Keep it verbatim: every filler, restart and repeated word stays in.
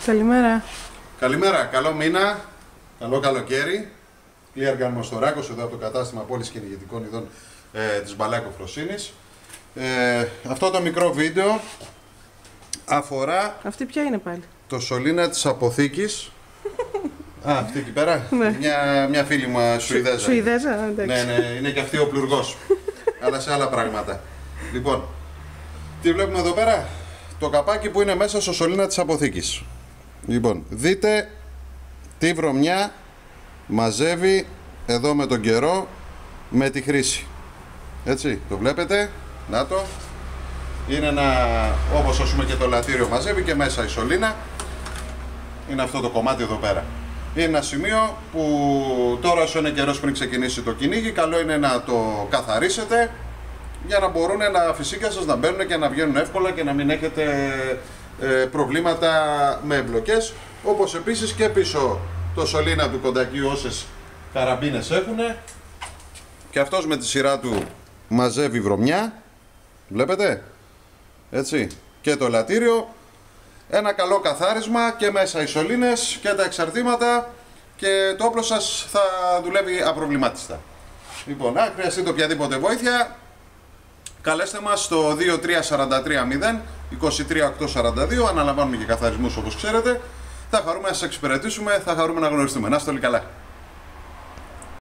Καλημέρα. Καλημέρα, καλό μήνα, καλό καλοκαίρι. Clear Gun Μοστοράκος, εδώ από το κατάστημα Πόλης Κυνηγητικών Ειδών ε, της Μπαλάκο Φροσύνης. Ε, αυτό το μικρό βίντεο αφορά... Αυτή ποια είναι πάλι? Το σωλήνα της αποθήκης. Α, αυτή εκεί πέρα. Ναι. Μια, μια φίλη μου Σουηδέζα. Σουηδέζα, εντάξει. Ναι, ναι, είναι και αυτή ο πλουργός. Αλλά σε άλλα πράγματα. Λοιπόν, τι βλέπουμε εδώ πέρα? Το καπάκι που είναι μέσα στο σωλήνα της αποθήκης. Λοιπόν, δείτε τι βρωμιά μαζεύει εδώ με τον καιρό, με τη χρήση. Έτσι, το βλέπετε, να το. Είναι ένα, όπως ας πούμε και το λατήριο μαζεύει και μέσα η σωλήνα. Είναι αυτό το κομμάτι εδώ πέρα. Είναι ένα σημείο που τώρα όσο είναι καιρός πριν ξεκινήσει το κυνήγι, καλό είναι να το καθαρίσετε για να μπορούν τα φυσικά σας να μπαίνουν και να βγαίνουν εύκολα και να μην έχετε ε, προβλήματα με εμπλοκές. Όπως επίσης και πίσω το σωλήνα του κοντακίου όσες καραμπίνες έχουν. Και αυτός με τη σειρά του μαζεύει βρωμιά. Βλέπετε, έτσι, και το λατήριο. Ένα καλό καθάρισμα και μέσα οι σωλήνες και τα εξαρτήματα και το όπλο σας θα δουλεύει απροβλημάτιστα. Λοιπόν, αν χρειαστείτε οποιαδήποτε βοήθεια, καλέστε μας στο δύο τρία τέσσερα τρία μηδέν είκοσι τρία οκτακόσια σαράντα δύο. Αναλαμβάνουμε και καθαρισμούς όπως ξέρετε. Θα χαρούμε να σας εξυπηρετήσουμε, θα χαρούμε να γνωριστούμε. Να είστε όλοι καλά.